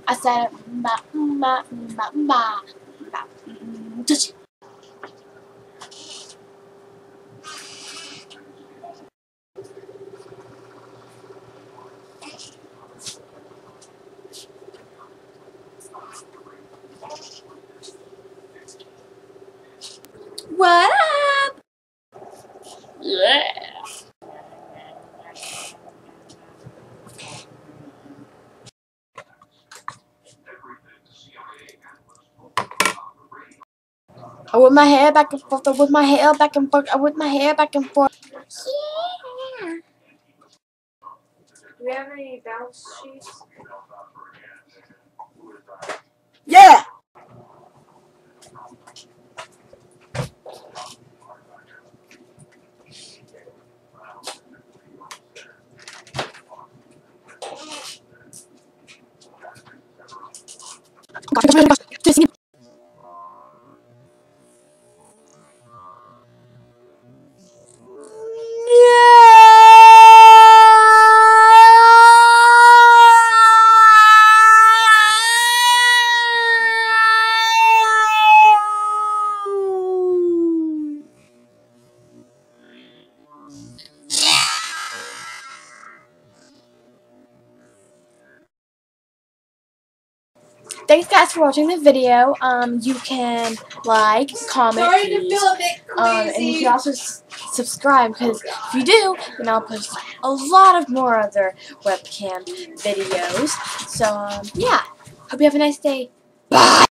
I said ma ma ma ma ma. Touch it. What up? Yeah. I whip my hair back and forth. I whip my hair back and forth. I whip my hair back and forth. Yeah. Do we have any bounce sheets? Yeah. Thanks guys for watching the video. You can like, comment, please. And you can also subscribe, because if you do, then I'll post a lot of more other webcam videos. So yeah, hope you have a nice day. Bye.